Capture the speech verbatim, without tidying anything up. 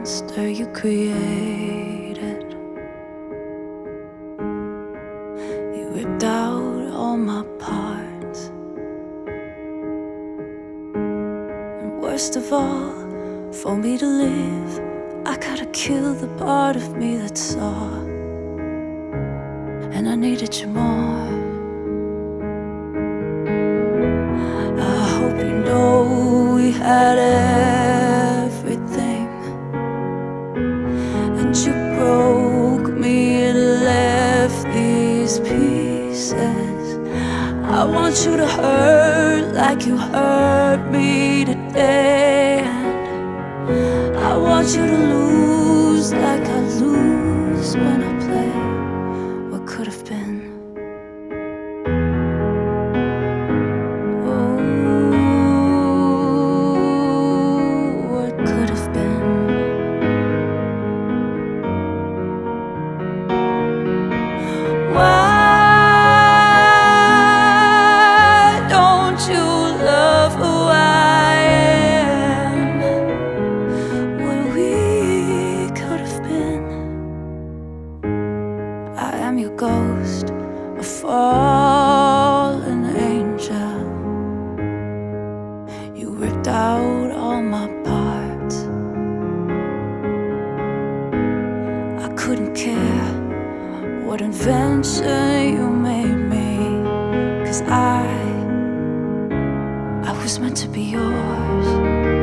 monster you created. You ripped out all my parts, and worst of all, for me to live, I gotta kill the part of me that saw, and I needed you more. I hope you know we had everything, and you broke me and left these pieces. I want you to hurt like you hurt me today, and I want you to lose like I lose when I play what could have been. I was meant to be yours.